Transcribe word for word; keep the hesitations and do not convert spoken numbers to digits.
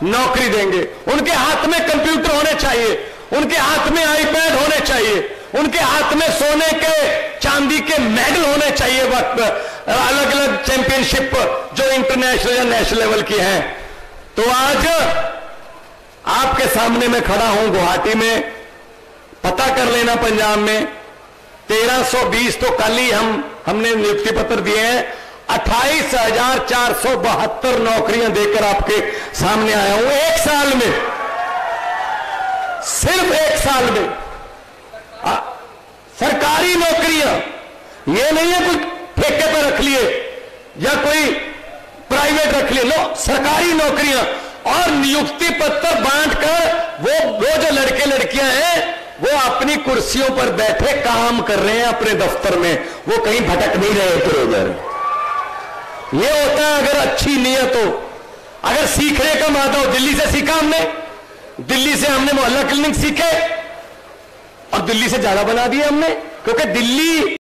नौकरी देंगे। उनके हाथ में कंप्यूटर होने चाहिए, उनके हाथ में आईपैड होने चाहिए, उनके हाथ में सोने के चांदी के मेडल होने चाहिए, वक्त अलग अलग चैंपियनशिप जो इंटरनेशनल या नेशनल लेवल की है। तो आज आपके सामने मैं खड़ा हूं गुवाहाटी में, पता कर लेना पंजाब में तेरह सौ बीस तो कल ही हम हमने नियुक्ति पत्र दिए हैं, अट्ठाईस हजार चार सौ बहत्तर नौकरियां देकर आपके सामने आया हूं एक साल में, सिर्फ एक साल में। आ, सरकारी नौकरियां, ये नहीं है कोई ठेके पर रख लिए या कोई प्राइवेट रख लिए, नो, सरकारी नौकरियां। और नियुक्ति पत्र बांटकर वो वो जो लड़के लड़कियां हैं वो अपनी कुर्सियों पर बैठे काम कर रहे हैं अपने दफ्तर में, वो कहीं भटक नहीं रहे इधर उधर। ये होता है अगर अच्छी नीयत हो, अगर सीखने का मादा हो। दिल्ली से सीखा हमने, दिल्ली से हमने मोहल्ला क्लिनिक सीखे और दिल्ली से ज्यादा बना दिया हमने, क्योंकि दिल्ली